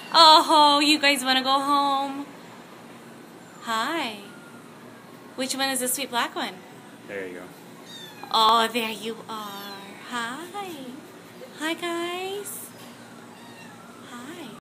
Oh, you guys want to go home? Hi. Which one is the sweet black one? There you go. Oh, there you are. Hi. Hi, guys.